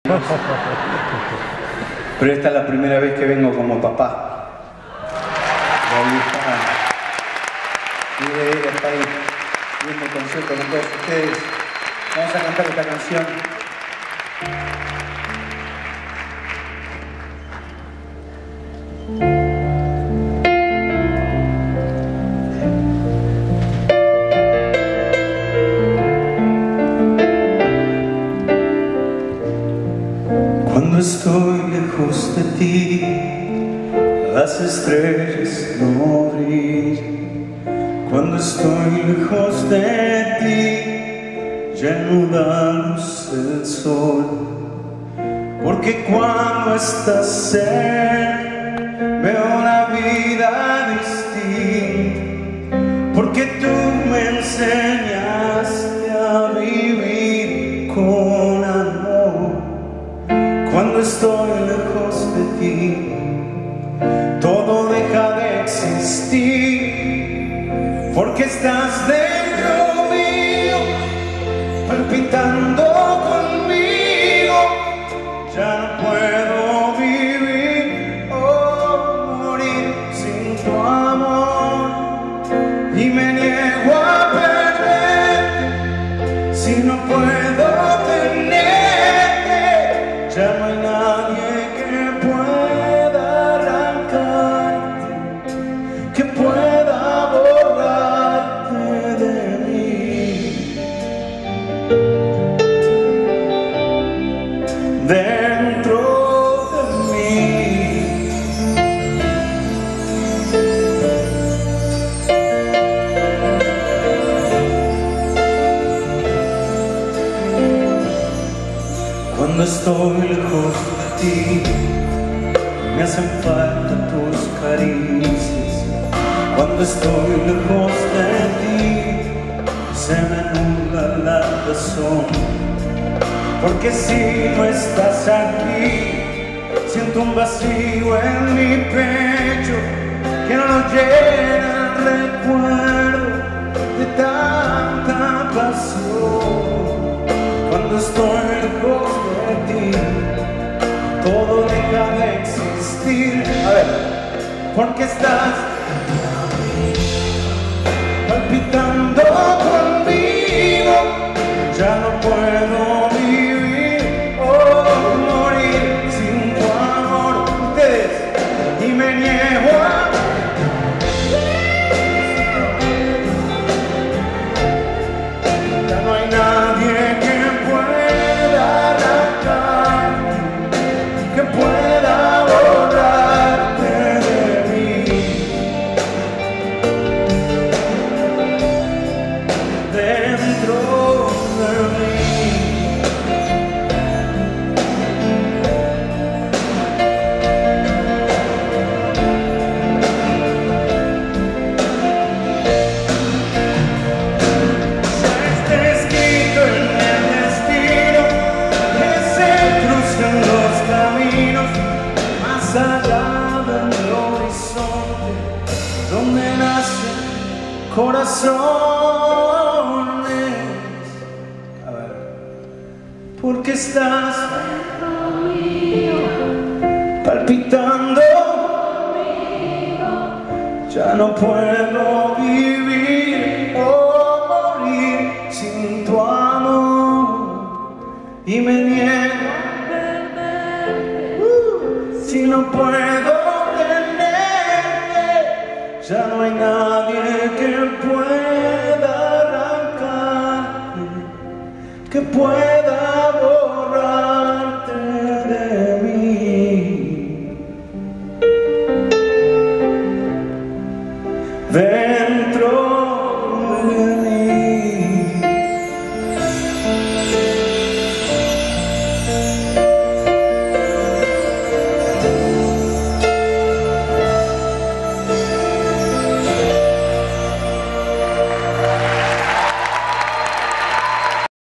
Pero esta es la primera vez que vengo como papá. Y ahí está. Mire, ella está ahí viendo el concierto con todos ustedes. Vamos a cantar esta canción. Cuando estoy lejos de ti, las estrellas no brillan. Cuando estoy lejos de ti, ya no da luz el sol. Porque cuando estás cerca, veo la vida distinta. Porque tú me enseñaste a vivir con amor. Cuando estoy lejos de ti, todo deja de existir. Porque estás dentro mío, palpitando conmigo. Ya no puedo vivir o morir sin tu amor. Y me niego a perderte si no puedo tenerte. Ya no hay nadie que pueda arrancarte, que pueda borrarte de mí. Dentro de mí. Cuando estoy lejos de ti, me hacen falta tus caricias. Cuando estoy lejos de ti, se me nubla la razón. Porque si no estás aquí, siento un vacío en mi pecho que no lo llena el recuerdo de tanta pasión. Cuando estoy lejos de ti, todo deja de existir. A ver, porque estás palpitando conmigo. Ya no puedo vivir o morir sin tu amor. Ustedes, y me niego a... Ya no hay nadie que pueda arrancarte, que pueda borrarte de mí. Dentro de mí. Está escrito en el destino que se cruzan los caminos más allá del horizonte, donde nacen corazones. A ver, porque estás palpitando, ya no puedo vivir o morir sin tu amor. Y me niego si no puedo tenerte. Ya no hay nadie que pueda arrancarte, que pueda